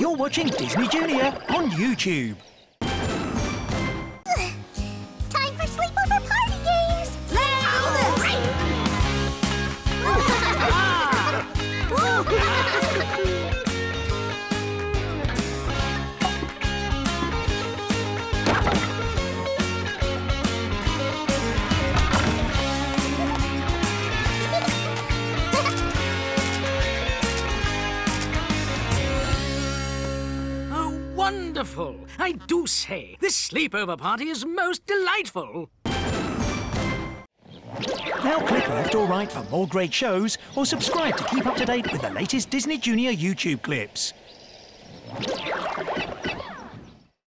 You're watching Disney Junior on YouTube. Time for sleepover party games! Let's do this! Wonderful! I do say, this sleepover party is most delightful. Now click left or right for more great shows, or subscribe to keep up to date with the latest Disney Junior YouTube clips.